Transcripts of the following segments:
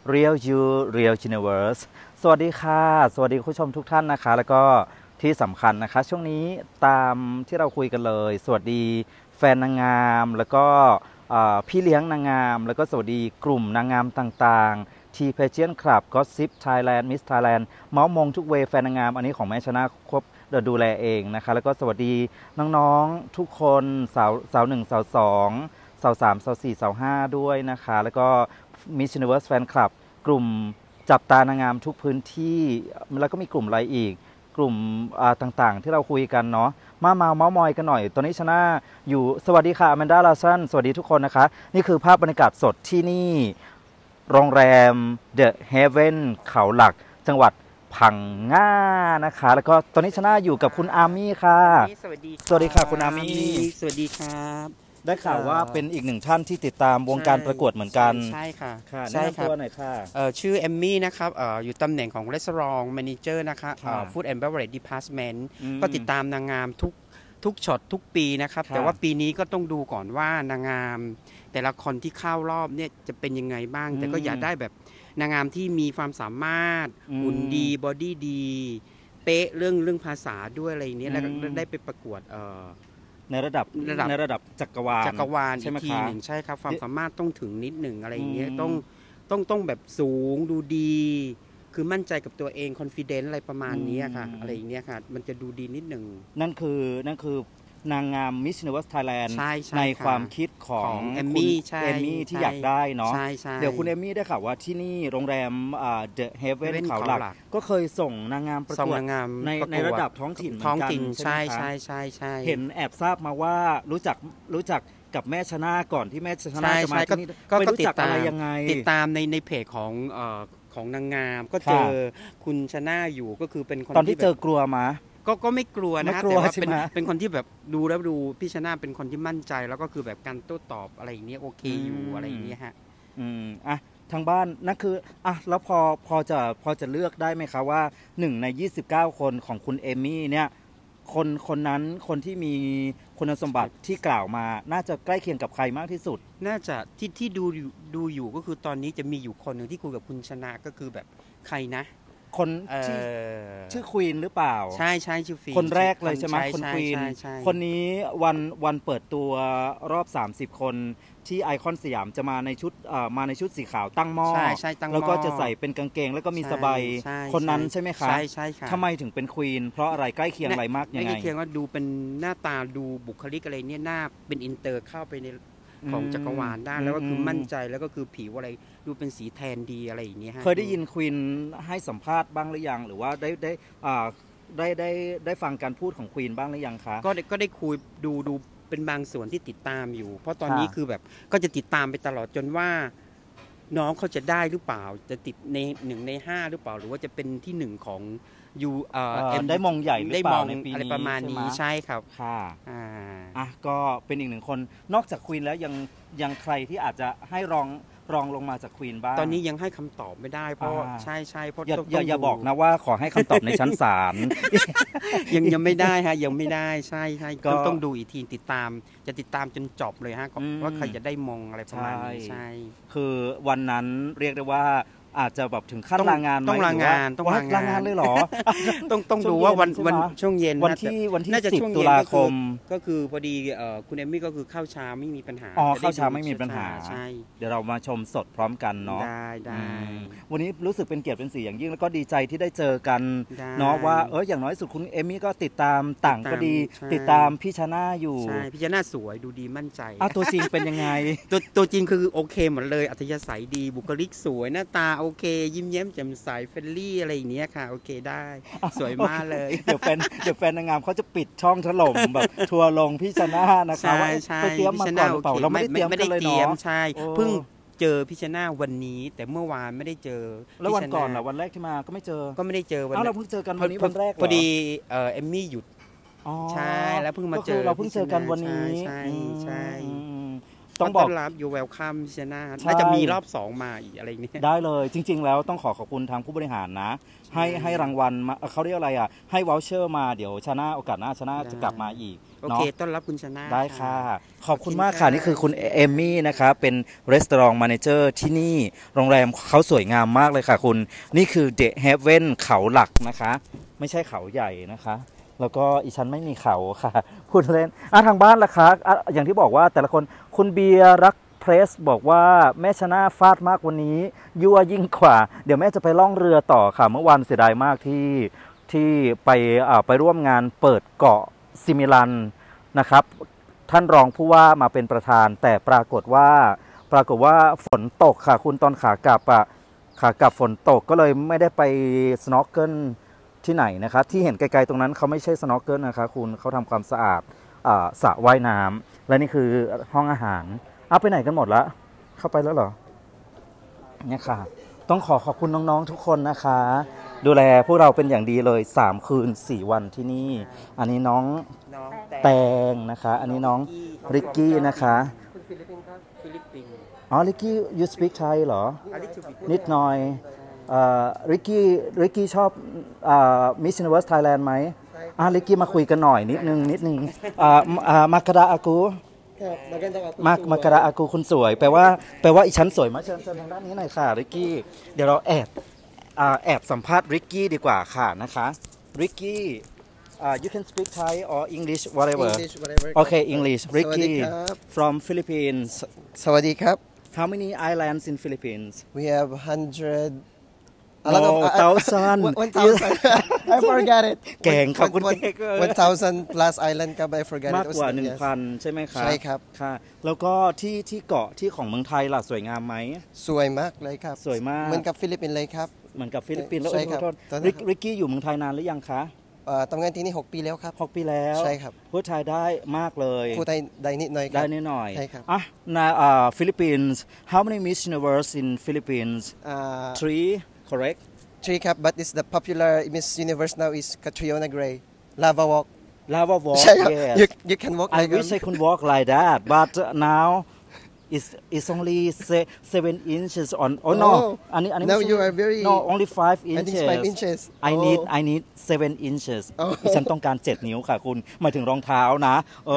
Real You Real Universe สวัสดีค่ะสวัสดีผู้ชมทุกท่านนะคะแล้วก็ที่สำคัญนะคะช่วงนี้ตามที่เราคุยกันเลยสวัสดีแฟนนางงามแล้วก็พี่เลี้ยงนางงามแล้วก็สวัสดีกลุ่มนางงามต่างๆทีเพเจียนคลับก็ซิปไทยแลนด์มิสไทยแลนด์เมาส์มงทุกเวแฟนนางงามอันนี้ของแม่ชนะครบเดี๋ยวดูแลเองนะคะแล้วก็สวัสดีน้องๆทุกคนสาวหนึ่งสาวสองสาวสามสาวสี่สาวห้าด้วยนะคะแล้วก็มิส s ูนิเวิร์สแฟนคลับกลุ่มจับตานางงามทุกพื้นที่แล้วก็มีกลุ่มอะไรอีกกลุ่มต่างๆที่เราคุยกันเนาะเมาส์มอยกันหน่อยตอนนี้ชนะอยู่สวัสดีค่ะอแมนดาลาซันสวัสดีทุกคนนะคะนี่คือภาพบรรยากาศสดที่นี่โรงแรม The Heaven เขาหลักจังหวัดพังงานะคะแล้วก็ตอนนี้ชนะอยู่กับคุณอามี่ค่ะสวัสดีสวัสดีค่ะคุณอามี่สวัสดีครับได้ข่าวว่าเป็นอีกหนึ่งท่านที่ติดตามวงการประกวดเหมือนกันใช่ค่ะใช่ครับตัวไหนค่ะชื่อเอมมี่นะครับอยู่ตำแหน่งของ Restaurant Manager นะคะFood and Beverage Department ก็ติดตามนางงามทุกช็อตทุกปีนะครับแต่ว่าปีนี้ก็ต้องดูก่อนว่านางงามแต่ละคนที่เข้ารอบเนี่ยจะเป็นยังไงบ้างแต่ก็อยากได้แบบนางงามที่มีความสามารถหุ่นดีบอดี้ดีเป๊ะเรื่องภาษาด้วยอะไรอย่างนี้แล้วได้ไปประกวดในระดับจักรวาลใช่ไหมครับใช่ครับความสามารถต้องถึงนิดหนึ่งอะไรอย่างเงี้ยต้องแบบสูงดูดีคือมั่นใจกับตัวเองคอนฟิเดนซ์อะไรประมาณนี้ค่ะอะไรอย่างเงี้ยค่ะมันจะดูดีนิดหนึ่งนั่นคือนางงามมิส s ูนิเวิร์สไทยแลนด์ในความคิดของเอมมี่ที่อยากได้เนาะเดี๋ยวคุณเอมมี่ได้ข่าวว่าที่นี่โรงแรมเดอะเฮเว่นเขาหลักก็เคยส่งนางงามประกวดในระดับท้องถิ่นเหมือนกันใช่เห็นแอบทราบมาว่ารู้จักกับแม่ชนะก่อนที่แม่ชนะจะมาที่นี่ก็รู้จักอะไรยังไงติดตามในเพจของนางงามก็เจอคุณชนะอยู่ก็คือเป็นคนตอนที่เจอกลัวมาก็ไม่กลัวนะแต่ว่าเป็นคนที่แบบดูแล้วดูพี่ชนะเป็นคนที่มั่นใจแล้วก็คือแบบการโต้ตอบอะไรอย่างเงี้ยโอเคอยู่อะไรอย่างเงี้ยฮะทางบ้านนั่นคือแล้วพอจะเลือกได้ไหมคะว่า1ใน29คนของคุณเอมี่เนี่ยคนนั้นคนที่มีคุณสมบัติที่กล่าวมาน่าจะใกล้เคียงกับใครมากที่สุดน่าจะที่ดูอยู่ก็คือตอนนี้จะมีอยู่คนหนึ่งที่คุยกับคุณชนะก็คือแบบใครนะคนที่ชื่อควีนหรือเปล่าใช่ชื่อควีนคนแรกเลยใช่ไหมคนควีนคนนี้วันเปิดตัวรอบ30คนที่ไอคอนสยามจะมาในชุดสีขาวตั้งหม้อแล้วก็จะใส่เป็นกางเกงแล้วก็มีสบายคนนั้นใช่ไหมคะใช่ทำไมถึงเป็นควีนเพราะอะไรใกล้เคียงอะไรมากยังไงใกล้เคียงว่าดูเป็นหน้าตาดูบุคลิกอะไรเนี่ยหน้าเป็นอินเตอร์เข้าไปในของจักรวาลได้แล้วก็คือมั่นใจแล้วก็คือผิวอะไรดูเป็นสีแทนดีอะไรอย่างเงี้ยเคยได้ยินควีนให้สัมภาษณ์บ้างหรือยังหรือว่าได้ฟังการพูดของควีนบ้างหรือยังคะก็ได้คุยดูเป็นบางส่วนที่ติดตามอยู่เพราะตอนนี้คือแบบก็จะติดตามไปตลอดจนว่าน้องเขาจะได้หรือเปล่าจะติดใน1 ใน 5หรือเปล่าหรือว่าจะเป็นที่1ของได้มองใหญ่หรือเปล่าในปีนี้อะไรประมาณนี้ใช่ครับค่ะก็เป็นอีก1คนนอกจากควีนแล้วยังใครที่อาจจะให้รองลงมาจากควีนบ้างตอนนี้ยังให้คำตอบไม่ได้เพราะใช่เพราะอย่าบอกนะว่าขอให้คำตอบในชั้นศาลยังไม่ได้ฮะยังไม่ได้ใช่ก็ต้องดูอีกทีติดตามจนจบเลยฮะว่าใครจะได้มงอะไรประมาณนี้ใช่คือวันนั้นเรียกได้ว่าอาจจะแบบถึงขั้นลางานต้องลางานเลยเหรอต้องดูว่าวันช่วงเย็นวันที่10 ตุลาคมก็คือพอดีคุณเอมมี่ก็คือเข้าช้าไม่มีปัญหาเข้าช้าไม่มีปัญหาใช่เดี๋ยวเรามาชมสดพร้อมกันเนาะได้วันนี้รู้สึกเป็นเกียรติเป็นสีอย่างยิ่งแล้วก็ดีใจที่ได้เจอกันเนาะว่าอย่างน้อยสุดคุณเอมมี่ก็ติดตามต่างก็ดีติดตามพี่ชนะอยู่ใช่พี่ชนะสวยดูดีมั่นใจตัวจริงเป็นยังไงตัวจริงคือโอเคหมดเลยอัธยาศัยดีบุคลิกสวยหน้าตาโอเคยิ้มแย้มแจ่มใสเฟรนลี่อะไรอย่างเงี้ยค่ะโอเคได้สวยมากเลยเดี๋ยวแฟนนางงามเขาจะปิดช่องถล่มแบบทัวลงพี่ชนะนะคะว่าไปเตรียมมาก่อนหรือเปล่าเราไม่ได้เตรียมกันเลยเนาะใช่เพิ่งเจอพี่ชนะวันนี้แต่เมื่อวานไม่ได้เจอแล้ววันก่อนล่ะวันแรกที่มาก็ไม่เจอก็ไม่ได้เจอวันเราเพิ่งเจอกันวันนี้วันแรกพอดีเอมมี่หยุดใช่แล้วเพิ่งมาเจอเราเพิ่งเจอกันวันนี้ใช่ต้องบอกรับอยู่ welcome พิชนาน่าจะมีรอบ2มาอีกอะไรนี้ได้เลยจริงๆแล้วต้องขอบคุณทางผู้บริหารนะให้รางวัลมาเขาเรียกอะไรให้วอลเชอร์มาเดี๋ยวชนะโอกาสหน้าชนะจะกลับมาอีกโอเคต้อนรับคุณชนะได้ค่ะขอบคุณมากค่ะนี่คือคุณเอมมี่นะคะเป็นรีสอร์ทแมเนเจอร์ที่นี่โรงแรมเขาสวยงามมากเลยค่ะคุณนี่คือเดอะเฮเว่นเขาหลักนะคะไม่ใช่เขาใหญ่นะคะแล้วก็อีฉันไม่มีเขาค่ะพูดเล่นทางบ้านล่ะคะอย่างที่บอกว่าแต่ละคนคุณเบียร์รักเพรสบอกว่าแม่ชนะฟาดมากวันนี้ยั่วยิ่งกว่าเดี๋ยวแม่จะไปล่องเรือต่อค่ะเมื่อวานเสียดายมากที่ไปร่วมงานเปิดเกาะซิมิลันนะครับท่านรองผู้ว่ามาเป็นประธานแต่ปรากฏว่าฝนตกค่ะคุณตอนขากลับฝนตกก็เลยไม่ได้ไปสโนว์เกิลที่ไหนนะคะที่เห็นไกลๆตรงนั้นเขาไม่ใช่สโนว์เกิลนะคะคุณเขาทำความสะอาดสระว่ายน้ำและนี่คือห้องอาหารไปไหนกันหมดละเข้าไปแล้วเหรอเนี่ยค่ะต้องขอบคุณน้องๆทุกคนนะคะดูแลพวกเราเป็นอย่างดีเลย3คืน4วันที่นี่อันนี้น้องแตงนะคะอันนี้น้องริกกี้นะคะฟิลิปปินส์ครับฟิลิปปินส์ริกกี้ you speak Thai เหรอนิดหน่อยริกกี้ชอบMiss Universe Thailand ไหมริกกี้มาคุยกันหน่อยนิดนึงมากระดาอากูมากระอากูคุณสวยแปลว่าอีฉันสวยมาเชิญทางด้านนี้หน่อยค่ะริกกี้เดี๋ยวเราแอบสัมภาษณ์ริกกี้ดีกว่าค่ะนะคะริกกี้ you can speak Thai or English whatever okay English Ricky from Philippines สวัสดีครับ how many islands in Philippines we have 100 1,000 I forgot it เก่งครับคุณเก่ง 1,000 plus island ครับ I forgot it มากกว่า 1,000 ใช่ไหมครับใช่ครับค่ะแล้วก็ที่เกาะที่ของเมืองไทยล่ะสวยงามไหมสวยมากเลยครับสวยมากเหมือนกับฟิลิปปินส์เลยครับเหมือนกับฟิลิปปินส์แล้วริกกี้อยู่เมืองไทยนานหรือยังคะทำงานที่นี่6 ปีแล้วครับ 6 ปีแล้วใช่ครับพูดไทยได้มากเลยพูดไทยได้นิดหน่อยได้นิดหน่อยใช่ครับในฟิลิปปินส์ how many Miss Universe in Philippines 3 correct 3 ครับ but it's the popular Miss Universe now is Catriona Gray Lava Walk yes you can walk I wish I could walk like that but now it's only 7 inches on no อันนี้ now you are very no only 5 inches I think 5 inches I need 7 inches ฉันต้องการ7 นิ้วค่ะคุณหมายถึงรองเท้านะ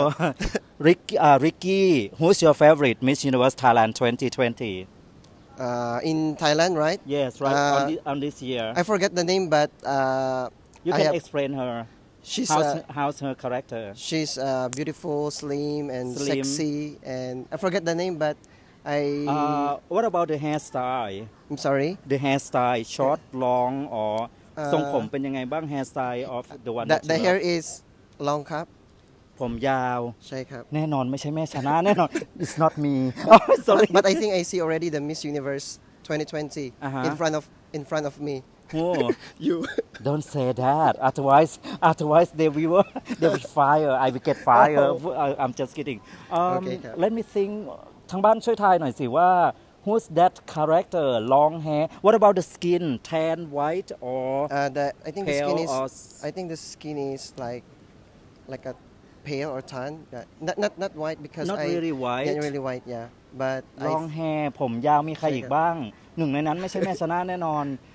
Ricky who's your favorite Miss Universe Thailand 2020 in Thailand right yes right on this year I forget the name but you can explain her how's her character she's beautiful slim and sexy and I forget the name but what about the hairstyle I'm sorry the hairstyle short long or ทรงผมเป็นยังไงบ้าง hairstyle of the one the hair is long ครับผมยาวใช่ครับแน่นอนไม่ใช่แม่ชนะแน่นอน it's not me sorry but I think I see already the Miss Universe 2020 in front of me you don't say that otherwise they will fire I will get fire I'm just kidding let me think ทางบ้านช่วยทายหน่อยสิว่า who's that character long hair what about the skin tan white or I think the skin is like a pale or tan not white because not really white not really white yeah but long hair ผมยาวมีใครอีกบ้างหนึ่งในนั้นไม่ใช่แม่ชนะแน่นอน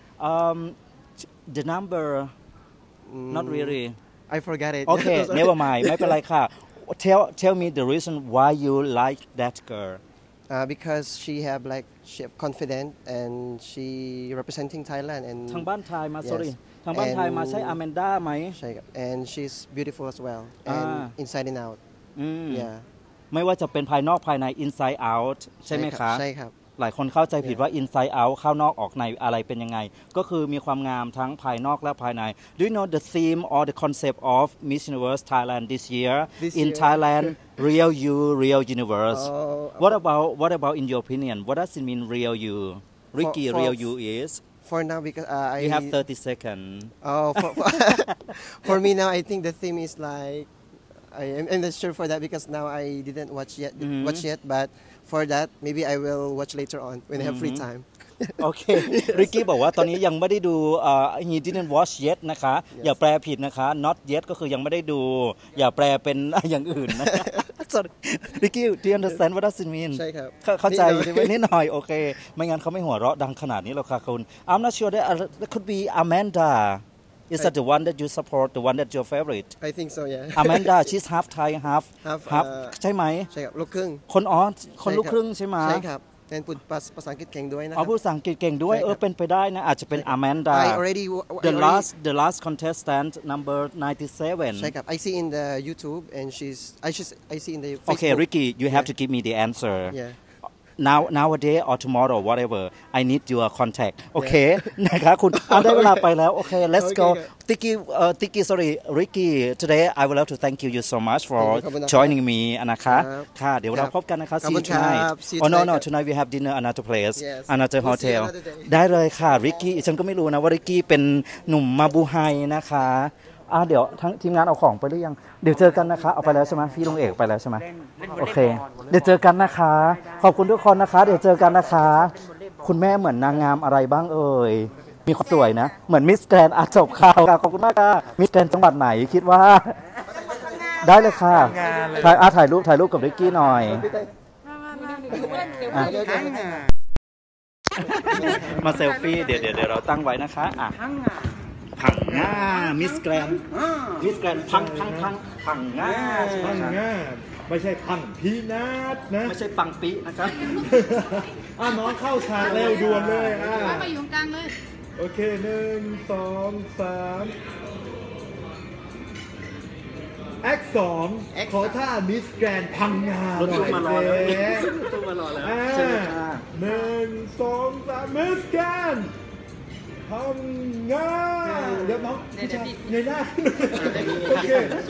the number not really I forgot it okay never mind ไม่เป็นไรค่ะ tell me the reason why you like that girl because she have confidence and she representing Thailand and ทางบ้านไทยมา sorry ทางบ้านไทยมาใช่อแมนด้าไหมใช่ครับ and she's beautiful as well and inside and out yeah ไม่ว่าจะเป็นภายนอกภายใน inside out ใช่ไหมคะใช่ครับหลายคนเข้าใจผิดว่า inside out เข้านอกออกในอะไรเป็นยังไงก็คือมีความงามทั้งภายนอกและภายใน Do you know the theme or the concept of Miss Universe Thailand this year in Thailand real you real universe what about in your opinion what does it mean real you Ricky real you is for now because you have 30 seconds for me now I think the theme is like I'm not sure for that because now I didn't watch yet but for that maybe I will watch later on when I have free time โอเคริกกี้บอกว่าตอนนี้ยังไม่ได้ดูhe didn't watch yet นะคะอย่าแปลผิดนะคะ not yet ก็คือยังไม่ได้ดูอย่าแปลเป็นอย่างอื่นนะ sorry Ricky do you understand what does it mean ใช่ครับเข้าใจใช่ไหมนิดหน่อยโอเคไม่งั้นเขาไม่หัวเราะดังขนาดนี้หรอกค่ะคุณ I'm not sure that could be Amanda is that the one that you support the one that's your favorite I think so yeah Amanda she's half Thai half ใช่ไหมใช่ครับลูกครึ่งคนลูกครึ่งใช่ไหมใช่ครับเป็นพูดภาษาอังกฤษเก่งด้วยนะคเอารับพูดภาษาอังกฤษเก่งด้วยเป็นไปได้นะอาจจะเป็น Amanda the last contestant number 97 ใช่ครับ I see in the YouTube and I see in the Facebook Okay Ricky you have to give me the answer yeah nowadays or tomorrow whatever I need your contact โอเคนะคะคุณได้เวลาไปแล้วโอเค let's go Tiki sorry Ricky today I would love to thank you so much for joining me นะคะค่ะเดี๋ยวเราพบกันนะคะ see you tonight oh no tonight we have dinner another place another hotel ได้เลยค่ะ Ricky ฉันก็ไม่รู้นะว่า Ricky เป็นหนุ่มมาบูไฮนะคะเดี๋ยวทั้งทีมงานเอาของไปหรือยังเดี๋ยวเจอกันนะคะเอาไปแล้วใช่ไหมพี่ลุงเอกไปแล้วใช่ไหมโอเคเดี๋ยวเจอกันนะคะขอบคุณทุกคนนะคะเดี๋ยวเจอกันนะคะคุณแม่เหมือนนางงามอะไรบ้างเอ่ยมีความสวยนะเหมือนมิสแกรนด์จบข่าวขอบคุณมากค่ะมิสแกรนด์จังหวัดไหนคิดว่าได้เลยค่ะถ่ายรูปกับริกกี้หน่อยมาเซลฟี่เดี๋ยวเราตั้งไว้นะคะพังง่ามิสแกรนพังง่าไม่ใช่พังพีนัทนะไม่ใช่ปังปีนะครับน้องเข้าฉากเร็วด่วนเลยมาอยู่กลางเลยโอเค1 2 3แอค2ขอท่ามิสแกรนพังงาหน่อยมารอแล้ว 1 2 3มิสแกรนพังงาเดี๋ยวน้องผู้ชายเงยหน้าโอเค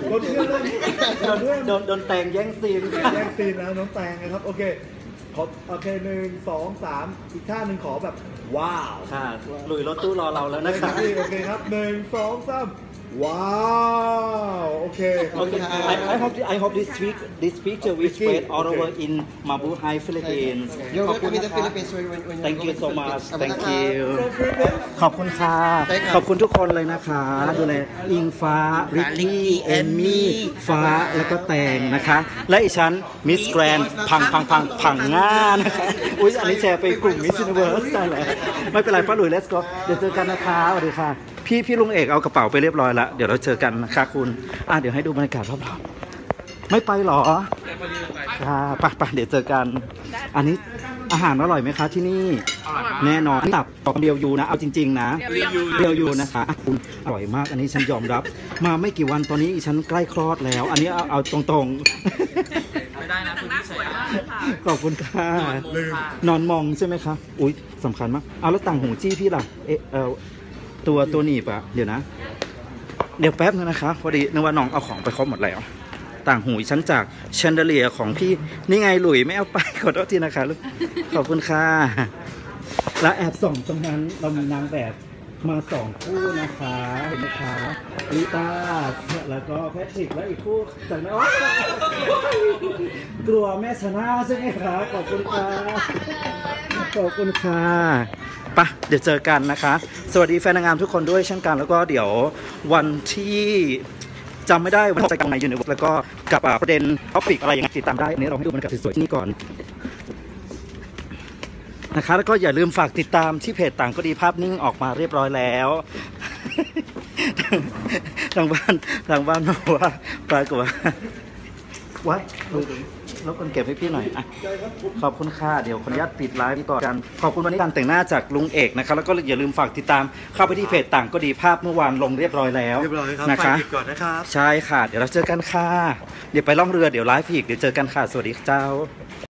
โดนแตงแย่งซีนแล้วน้องแตงนะครับโอเคโอเค1 2 3อีกท่าหนึ่งขอแบบว้าวค่ะหลุยรถตู้รอเราแล้วนะครับโอเคครับ1 2 3ว้าว โอเค I hope this picture will spread all over in Mabuhay Philippines You're welcome in the Philippines when Thank you so much Thank you ขอบคุณค่ะขอบคุณทุกคนเลยนะคะดูแลอิงฟ้าริกกี้เอมมี่ฟ้าแล้วก็แตงนะคะและอีฉันมิสแกรนพังง่านะคะอุ๊ยอันนี้แชร์ไปกลุ่ม Miss Universe ได้แล้วไม่เป็นไรป้าหลุย Let's go เดี๋ยวเจอกันนะคะสวัสดีค่ะพี่ลุงเอกเอากระเป๋าไปเรียบร้อยแล้วเดี๋ยวเราเจอกันนะคะคุณเดี๋ยวให้ดูบรรยากาศรอบๆไม่ไปหรอค่ะไปเดี๋ยวเจอกันอันนี้อาหารอร่อยไหมคะที่นี่แน่นอนตับตอกเดียวยูนะเอาจริงๆนะเดียวยูนะคะคุณอร่อยมากอันนี้ฉันยอมรับมาไม่กี่วันตอนนี้ฉันใกล้คลอดแล้วอันนี้เอาตรงๆไม่ได้นะคุณสวยมากค่ะขอบคุณค่ะนอนมองใช่ไหมคะอุ๊ยสำคัญมากเอาแล้วต่างหูจี้พี่ล่ะตัวหนีบเดี๋ยวนะเดี๋ยวแป๊บนึงนะคะพอดีนึกว่าน้องเอาของไปครบหมดแล้วต่างหูชั้นจากแชนเดเลียของพี่นี่ไงหลุยไม่เอาไปขอโทษทีนะคะลูกขอบคุณค่ะแล้วแอบส่องตรงนั้นเรามีนางแบบมา2คู่นะคะเห็นไหมคะลิต้าแล้วก็แพทริกและอีกคู่จากนั้นกลัวแม่ชนะใช่ไหมคะขอบคุณค่ะขอบคุณค่ะปะเดี๋ยวเจอกันนะคะสวัสดีแฟนนางงามทุกคนด้วยเช่นกันแล้วก็เดี๋ยววันที่จำไม่ได้วันจะกำในยูนิเวิร์สแล้วก็กับประเด็นท็อปิกอะไรอย่างเงี้ยติดตามได้นี้เราให้ดูบรรยากาศสวยๆที่นี่ก่อนนะคะแล้วก็อย่าลืมฝากติดตามที่เพจต่างก็ดีภาพนิ่งออกมาเรียบร้อยแล้วทางบ้านบอกว่าปรากฏว่าวัดแล้วคนเก็บให้พี่หน่อยขอบคุณค่ะเดี๋ยวขออนุญาตปิดไลฟ์ก่อนกันขอบคุณวันนี้การแต่งหน้าจากลุงเอกนะคะแล้วก็อย่าลืมฝากติดตามเข้าไปที่เพจต่างก็ดีภาพเมื่อวานลงเรียบร้อยแล้วนะคะก่อนนะครับใช่ค่ะเดี๋ยวเราเจอกันค่ะเดี๋ยวไปล่องเรือเดี๋ยวไลฟ์อีกเดี๋ยวเจอกันค่ะสวัสดีเจ้า